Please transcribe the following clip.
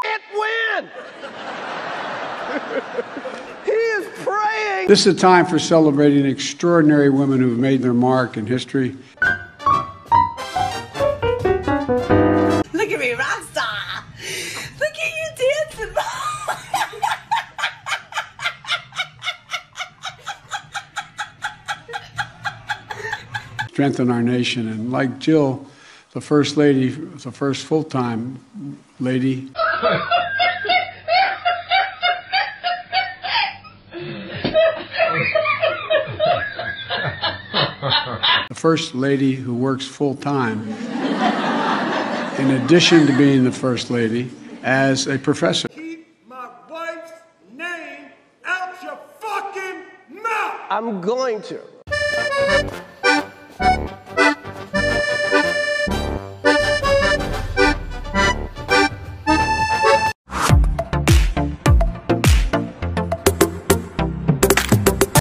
win! He is praying! This is a time for celebrating extraordinary women who have made their mark in history. Look at me, rock star! Look at you dancing! Strengthen our nation, and like Jill, the first lady, the first full-time lady. The first lady who works full-time, in addition to being the first lady, as a professor. Keep my wife's name out your fucking mouth! I'm going to.